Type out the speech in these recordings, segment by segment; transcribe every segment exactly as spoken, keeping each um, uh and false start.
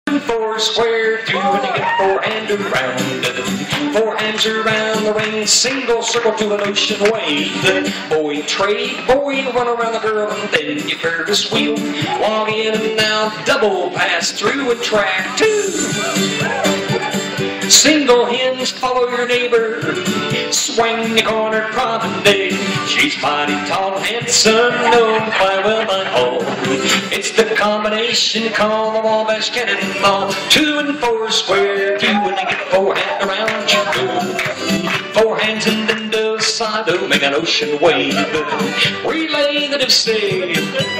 Four square, two and you get four hand around. Four hands around the ring, single circle to an ocean wave. Boy trade, boy run around the girl and then you Ferris wheel. Log in and out, double pass through a track two. Single hinge, follow your neighbor. Swing the corner promenade. She's mighty tall and handsome, known quite well by all. It's the combination called the Wabash Cannonball. Two and four square, two and you get four hand around you go. Four hands and then the side to make an ocean wave. Relay the say.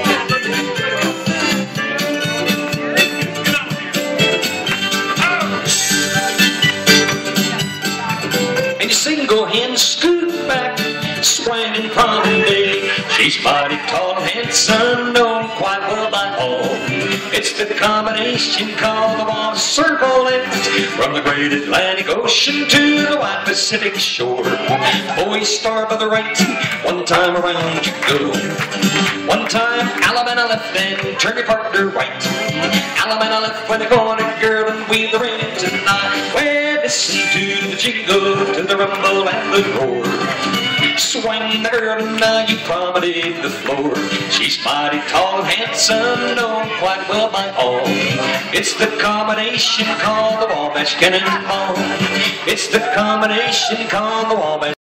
Single hen scoot back, swinging promenade. She's mighty tall and handsome, known quite well by all. It's the combination called the Wabash Circle Lift, from the great Atlantic Ocean to the wide Pacific shore. Boy, start by the right, one time around you go. One time, Alabama left and turn your partner right. Alabama left when the corner girl and weave the ring tonight. Well, listen to the jingle, to the rumble and the roar. Swing the girl and now you promenade the floor. She's mighty tall and handsome, known quite well by all. It's the combination called the Wabash Cannonball. It's the combination called the Wabash